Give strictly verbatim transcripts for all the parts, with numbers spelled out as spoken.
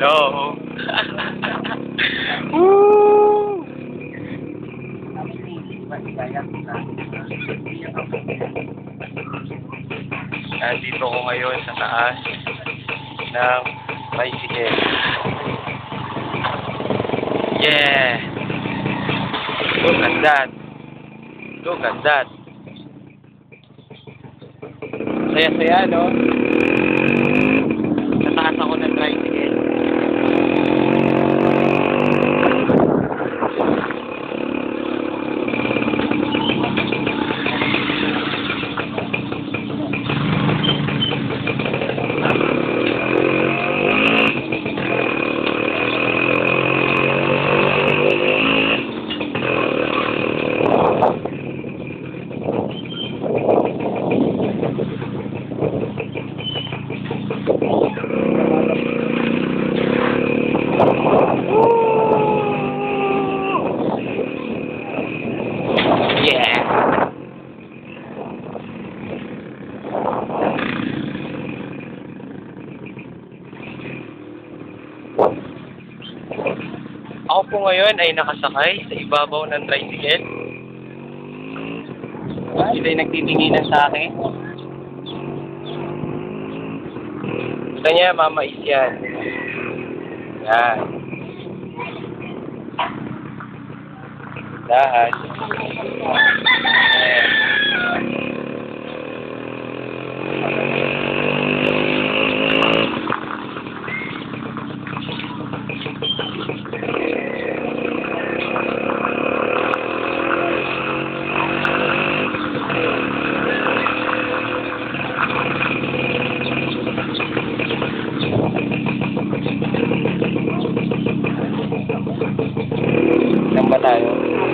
Hello. Woo! Nandito ko ngayon sa taas ng tricycle. Yeah! Look at that. Look at that. Saya-saya, no? Sa taas ako ng tricycle. Ako po ngayon ay nakasakay sa ibabaw ng tricycle. Sila ay nagtitinginan sa akin. Gusto niya, mamais yan. Yan. Dahan. Ayan. Saan ba tayo?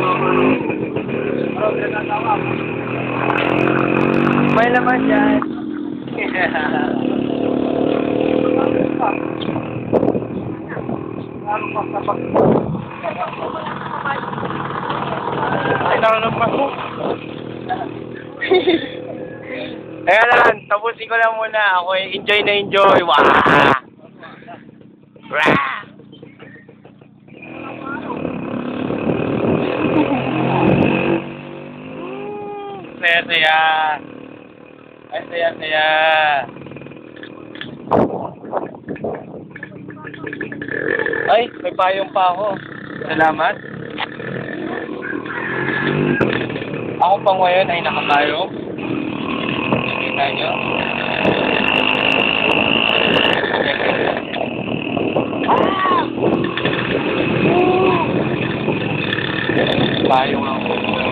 May laman dyan. Ay, nakalumpas mo. Kaya lang, tapusin ko lang muna. Ako enjoy na enjoy. Wow! Rah! Saya-saya. Ay, saya-saya. Ay, may payong pa ako. Salamat. Ako pa ngayon ay nakapayong. Nakita nyo? Payong ako.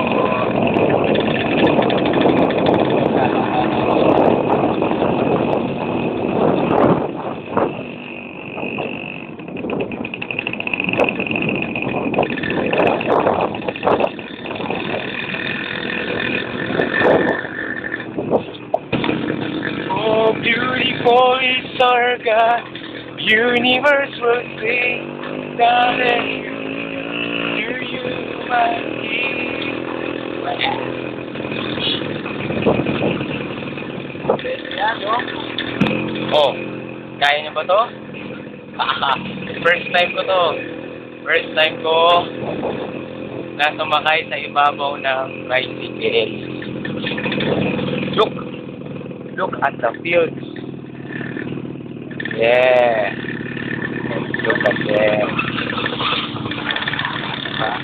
Oh, beautiful is our God, universe will sing, darling, to you, my King. Oh, kaya niyo ba to? First time ko to. First time ko na sumakay sa ibabaw ng tricycle. Look! Look at the fields. Yeah. Look at them. Huh?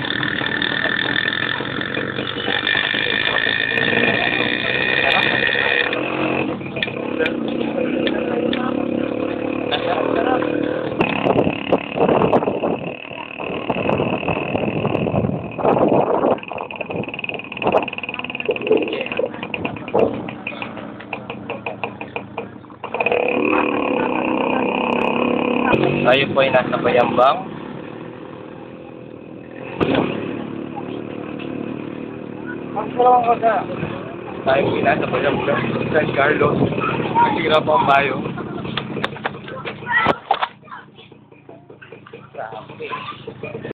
Tayo po ay nasa Bayambang. Tayo po ay nasa Bayambang. San Carlos. Nagsira po ang bayo. Grabe.